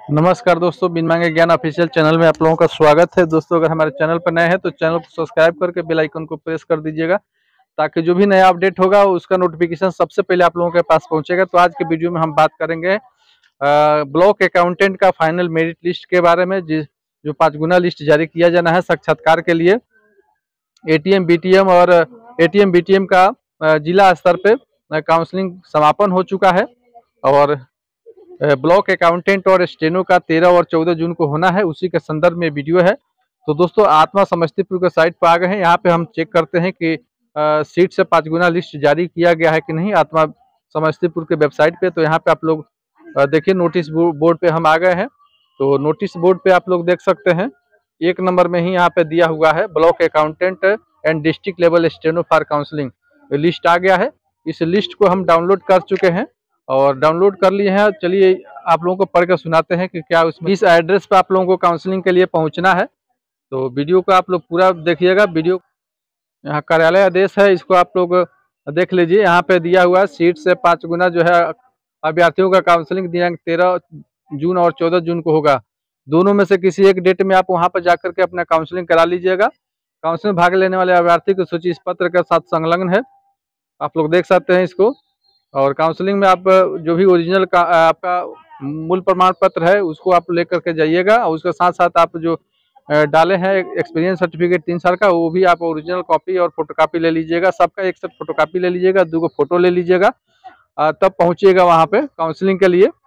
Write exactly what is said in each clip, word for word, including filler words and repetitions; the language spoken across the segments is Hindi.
नमस्कार दोस्तों, बिन मांगे ज्ञान ऑफिशियल चैनल में आप लोगों का स्वागत है। दोस्तों, अगर हमारे चैनल पर नए हैं तो चैनल को सब्सक्राइब करके बेल आइकन को प्रेस कर दीजिएगा, ताकि जो भी नया अपडेट होगा उसका नोटिफिकेशन सबसे पहले आप लोगों के पास पहुंचेगा। तो आज के वीडियो में हम बात करेंगे ब्लॉक अकाउंटेंट का फाइनल मेरिट लिस्ट के बारे में, जिस जो पाँच गुना लिस्ट जारी किया जाना है साक्षात्कार के लिए। एटीएम बीटीएम और एटीएम बीटीएम का अ, जिला स्तर पे काउंसलिंग समापन हो चुका है और ब्लॉक अकाउंटेंट और स्टेनो का तेरह और चौदह जून को होना है। उसी के संदर्भ में वीडियो है। तो दोस्तों, आत्मा समस्तीपुर के साइट पर आ गए हैं। यहाँ पे हम चेक करते हैं कि आ, सीट से पाँच गुना लिस्ट जारी किया गया है कि नहीं आत्मा समस्तीपुर के वेबसाइट पे। तो यहाँ पे आप लोग देखिए, नोटिस बोर्ड पे हम आ गए हैं। तो नोटिस बोर्ड पे आप लोग देख सकते हैं, एक नंबर में ही यहाँ पे दिया हुआ है block accountant and district level steno for counselling list आ गया है। इस लिस्ट को हम डाउनलोड कर चुके हैं और डाउनलोड कर लिए हैं। चलिए आप लोगों को पढ़ कर सुनाते हैं कि क्या उसमें इस एड्रेस पे आप लोगों को काउंसलिंग के लिए पहुंचना है। तो वीडियो को आप लोग पूरा देखिएगा। वीडियो यहाँ कार्यालय आदेश है, इसको आप लोग देख लीजिए। यहाँ पे दिया हुआ है सीट से पाँच गुना जो है अभ्यर्थियों का काउंसलिंग दिनांक तेरह जून और चौदह जून को होगा। दोनों में से किसी एक डेट में आप वहाँ पर जाकर के अपना काउंसलिंग करा लीजिएगा। काउंसलिंग में भाग लेने वाले अभ्यर्थी की सूची इस पत्र के साथ संलग्न है, आप लोग देख सकते हैं इसको। और काउंसलिंग में आप जो भी ओरिजिनल का आपका मूल प्रमाण पत्र है उसको आप लेकर के जाइएगा, और उसके साथ साथ आप जो डाले हैं एक्सपीरियंस सर्टिफिकेट तीन साल का, वो भी आप ओरिजिनल कॉपी और फोटोकॉपी ले लीजिएगा। सबका एक सेट फोटोकॉपी ले लीजिएगा, दो गो फोटो ले लीजिएगा, तब पहुंचिएगा वहां पे काउंसलिंग के लिए।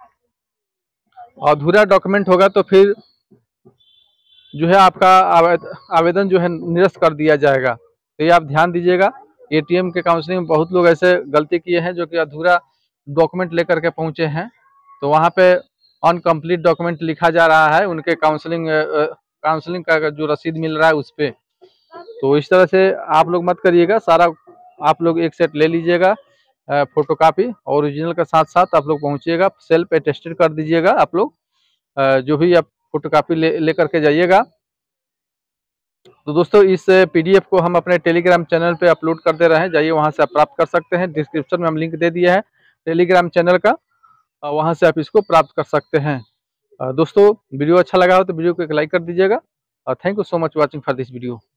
अधूरा डॉक्यूमेंट होगा तो फिर जो है आपका आवेदन जो है निरस्त कर दिया जाएगा। तो ये आप ध्यान दीजिएगा। एटीएम के काउंसलिंग में बहुत लोग ऐसे गलती किए हैं जो कि अधूरा डॉक्यूमेंट लेकर के पहुंचे हैं, तो वहाँ पे अनकम्प्लीट डॉक्यूमेंट लिखा जा रहा है उनके काउंसलिंग काउंसलिंग का जो रसीद मिल रहा है उस पर। तो इस तरह से आप लोग मत करिएगा। सारा आप लोग एक सेट ले लीजिएगा फोटोकॉपी ओरिजिनल के साथ साथ आप लोग पहुँचिएगा। सेल्फ अटेस्टेड कर दीजिएगा आप लोग, जो भी आप फोटोकॉपी ले लेकर के जाइएगा। तो दोस्तों, इस पीडीएफ को हम अपने टेलीग्राम चैनल पे अपलोड कर दे रहे हैं, जाइए वहां से आप प्राप्त कर सकते हैं। डिस्क्रिप्शन में हम लिंक दे दिया है टेलीग्राम चैनल का, वहां से आप इसको प्राप्त कर सकते हैं। दोस्तों, वीडियो अच्छा लगा हो तो वीडियो को एक लाइक कर दीजिएगा और thank you so much watching for this video.